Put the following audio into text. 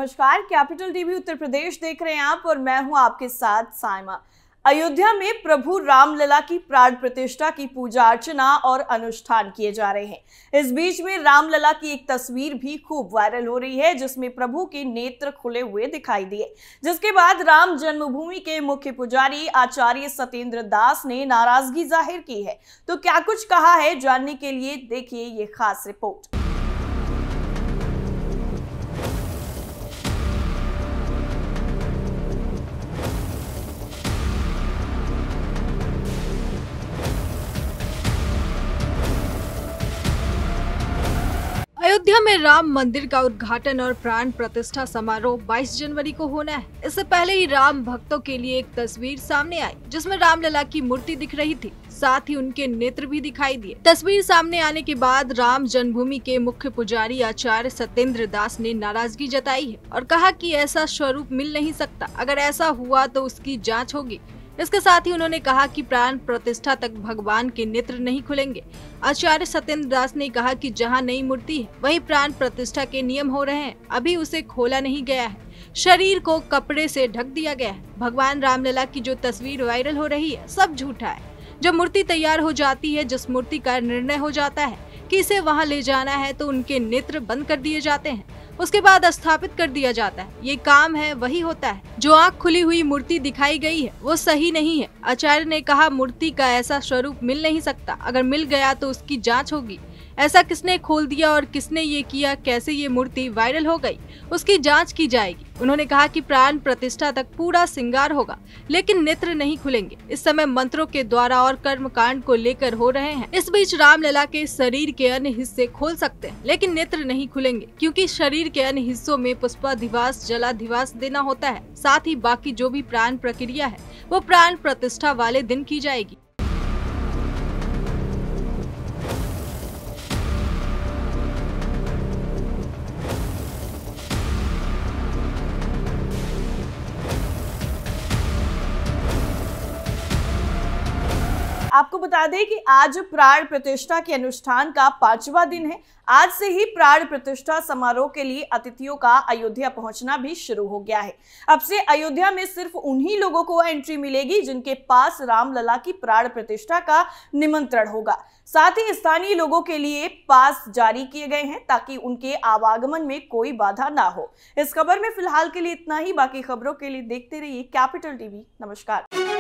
नमस्कार, capital TV Uttar Pradesh देख रहे हैं आप और मैं हूं आपके साथ साइमा। अयोध्या में प्रभु रामलला की प्राण प्रतिष्ठा की पूजा अर्चना और अनुष्ठान किए जा रहे हैं। इस बीच में रामलला की एक तस्वीर भी खूब वायरल हो रही है जिसमें प्रभु के नेत्र खुले हुए दिखाई दिए, जिसके बाद राम जन्मभूमि के मुख्य पुजारी आचार्य सत्येंद्र दास ने नाराजगी जाहिर की है। तो क्या कुछ कहा है, जानने के लिए देखिए ये खास रिपोर्ट। अयोध्या में राम मंदिर का उद्घाटन और प्राण प्रतिष्ठा समारोह 22 जनवरी को होना है। इससे पहले ही राम भक्तों के लिए एक तस्वीर सामने आई जिसमें रामलला की मूर्ति दिख रही थी, साथ ही उनके नेत्र भी दिखाई दिए। तस्वीर सामने आने के बाद राम जन्मभूमि के मुख्य पुजारी आचार्य सत्येंद्र दास ने नाराजगी जताई है और कहा कि ऐसा स्वरूप मिल नहीं सकता, अगर ऐसा हुआ तो उसकी जाँच होगी। इसके साथ ही उन्होंने कहा कि प्राण प्रतिष्ठा तक भगवान के नेत्र नहीं खुलेंगे। आचार्य सत्येंद्र दास ने कहा कि जहां नई मूर्ति है वहीं प्राण प्रतिष्ठा के नियम हो रहे हैं, अभी उसे खोला नहीं गया है, शरीर को कपड़े से ढक दिया गया है। भगवान रामलला की जो तस्वीर वायरल हो रही है सब झूठा है। जब मूर्ति तैयार हो जाती है, जिस मूर्ति का निर्णय हो जाता है कि इसे वहां ले जाना है, तो उनके नेत्र बंद कर दिए जाते हैं, उसके बाद स्थापित कर दिया जाता है। ये काम है वही होता है। जो आंख खुली हुई मूर्ति दिखाई गई है वो सही नहीं है। आचार्य ने कहा मूर्ति का ऐसा स्वरूप मिल नहीं सकता, अगर मिल गया तो उसकी जांच होगी। ऐसा किसने खोल दिया और किसने ये किया, कैसे ये मूर्ति वायरल हो गई, उसकी जांच की जाएगी। उन्होंने कहा कि प्राण प्रतिष्ठा तक पूरा श्रृंगार होगा लेकिन नेत्र नहीं खुलेंगे। इस समय मंत्रों के द्वारा और कर्म कांड को लेकर हो रहे हैं। इस बीच रामलला के शरीर के अन्य हिस्से खोल सकते हैं लेकिन नेत्र नहीं खुलेंगे, क्योंकि शरीर के अन्य हिस्सों में पुष्पाधिवास जलाधिवास देना होता है। साथ ही बाकी जो भी प्राण प्रक्रिया है वो प्राण प्रतिष्ठा वाले दिन की जाएगी। आपको बता दें कि आज प्राण प्रतिष्ठा के अनुष्ठान का 5वां दिन है। आज से ही प्राण प्रतिष्ठा समारोह के लिए अतिथियों का अयोध्या पहुंचना भी शुरू हो गया है। अब से अयोध्या में सिर्फ उन्हीं लोगों को एंट्री मिलेगी जिनके पास रामलला की प्राण प्रतिष्ठा का निमंत्रण होगा। साथ ही स्थानीय लोगों के लिए पास जारी किए गए हैं ताकि उनके आवागमन में कोई बाधा ना हो। इस खबर में फिलहाल के लिए इतना ही। बाकी खबरों के लिए देखते रहिए कैपिटल टीवी। नमस्कार।